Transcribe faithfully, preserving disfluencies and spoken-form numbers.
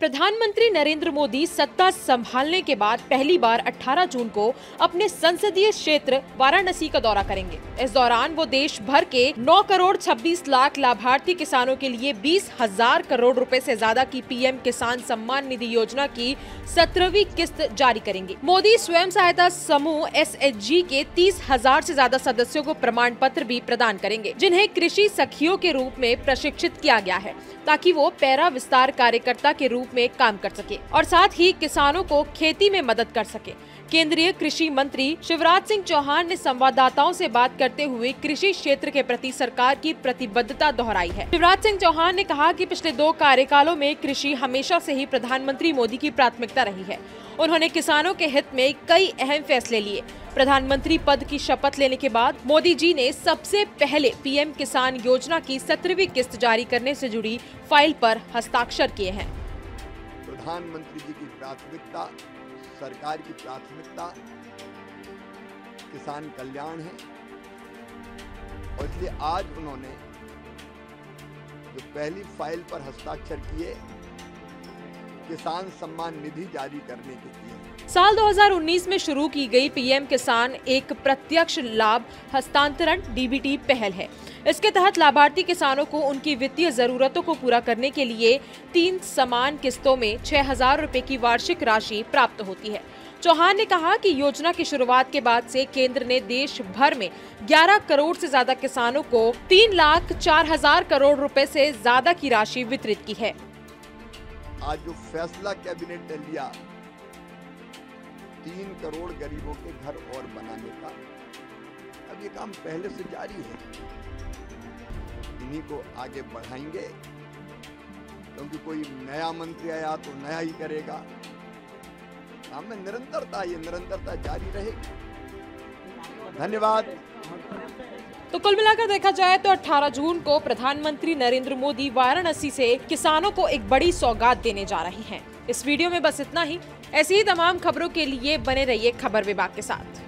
प्रधानमंत्री नरेंद्र मोदी सत्ता संभालने के बाद पहली बार अठारह जून को अपने संसदीय क्षेत्र वाराणसी का दौरा करेंगे। इस दौरान वो देश भर के नौ करोड़ छब्बीस लाख लाभार्थी किसानों के लिए बीस हजार करोड़ रुपए से ज्यादा की पीएम किसान सम्मान निधि योजना की सत्रहवीं किस्त जारी करेंगे। मोदी स्वयं सहायता समूह एस एच जी के तीस हजार से ज्यादा सदस्यों को प्रमाण पत्र भी प्रदान करेंगे, जिन्हें कृषि सखियों के रूप में प्रशिक्षित किया गया है ताकि वो पैरा विस्तार कार्यकर्ता के रूप में काम कर सके और साथ ही किसानों को खेती में मदद कर सके। केंद्रीय कृषि मंत्री शिवराज सिंह चौहान ने संवाददाताओं से बात करते हुए कृषि क्षेत्र के प्रति सरकार की प्रतिबद्धता दोहराई है। शिवराज सिंह चौहान ने कहा कि पिछले दो कार्यकालों में कृषि हमेशा से ही प्रधानमंत्री मोदी की प्राथमिकता रही है। उन्होंने किसानों के हित में कई अहम फैसले लिए। प्रधानमंत्री पद की शपथ लेने के बाद मोदी जी ने सबसे पहले पीएम किसान योजना की सत्रहवीं किस्त जारी करने से जुड़ी फाइल पर हस्ताक्षर किए हैं। प्रधानमंत्री जी की प्राथमिकता, सरकार की प्राथमिकता किसान कल्याण है और इसलिए आज उन्होंने जो पहली फाइल पर हस्ताक्षर किए किसान सम्मान निधि जारी करने के लिए। साल दो हज़ार उन्नीस में शुरू की गई पीएम किसान एक प्रत्यक्ष लाभ हस्तांतरण डी बी टी पहल है। इसके तहत लाभार्थी किसानों को उनकी वित्तीय जरूरतों को पूरा करने के लिए तीन समान किस्तों में छह हजार रुपए की वार्षिक राशि प्राप्त होती है। चौहान ने कहा कि योजना की शुरुआत के बाद से केंद्र ने देश भर में ग्यारह करोड़ से ज्यादा किसानों को तीन लाख चार हजार करोड़ रुपए से ज्यादा की राशि वितरित की है। आज जो फैसला कैबिनेट ने लिया तीन करोड़ गरीबों के घर और बनाने का, अब ये काम पहले से जारी है। इन्हीं को आगे बढ़ाएंगे क्योंकि कोई नया मंत्री आया तो नया ही करेगा। काम में निरंतरता, ये निरंतरता जारी रहेगी। धन्यवाद। तो कुल मिलाकर देखा जाए तो अठारह जून को प्रधानमंत्री नरेंद्र मोदी वाराणसी से किसानों को एक बड़ी सौगात देने जा रहे हैं। इस वीडियो में बस इतना ही। ऐसी ही तमाम खबरों के लिए बने रहिए खबर विभाग के साथ।